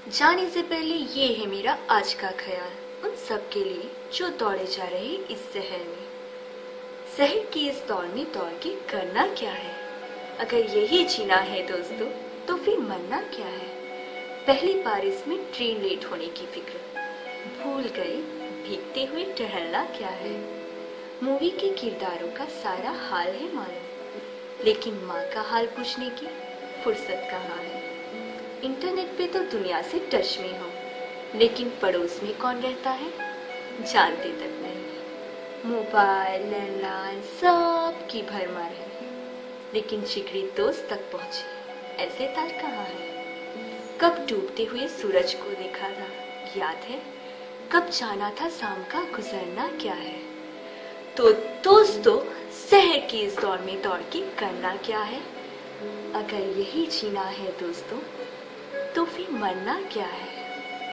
जाने से पहले ये है मेरा आज का ख्याल उन सब के लिए जो दौड़े जा रहे इस शहर में। शहर की इस दौड़ में दौड़ के करना क्या है? अगर यही जीना है दोस्तों तो फिर मरना क्या है? पहली बारिश में ट्रेन लेट होने की फिक्र, भूल गए भीगते हुए टहलना क्या है? मूवी के किरदारों का सारा हाल है मालूम, लेकिन माँ का हाल पूछने की फुर्सत कहाँ है? इंटरनेट पे तो दुनिया से टच में हो, लेकिन पड़ोस में कौन रहता है जानते तक नहीं। मोबाइल लैंडलाइन सब की भरमार है, लेकिन जिगरी दोस्त तक पहुंचे ऐसे तार कहाँ है? कब डूबते हुए सूरज को देखा था याद है? कब जाना था शाम का गुजरना क्या है? तो दोस्तों शहर की इस दौड़ में दौड़ के करना क्या है? अगर यही जीना है दोस्तों तो फिर मरना क्या है?